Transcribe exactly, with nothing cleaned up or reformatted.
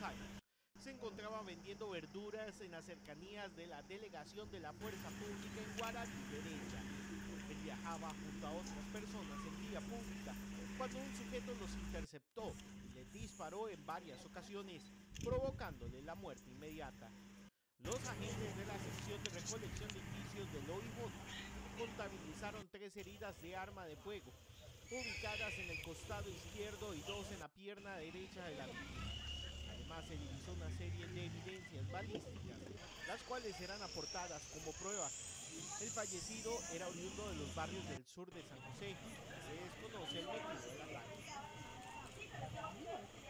años. Se encontraba vendiendo verduras en las cercanías de la delegación de la Fuerza Pública en Guaraní derecha. Él viajaba junto a otras personas en vía pública cuando un sujeto los interceptó y les disparó en varias ocasiones, provocándole la muerte inmediata. Los agentes de la sección de recolección de indicios del O I J contabilizaron tres heridas de arma de fuego, ubicadas en el costado izquierdo y dos en la pierna derecha de la víctima. Además, se divisó una serie de evidencias balísticas, las cuales serán aportadas como prueba. El fallecido era oriundo de los barrios del sur de San José. Se desconoce el motivo del ataque.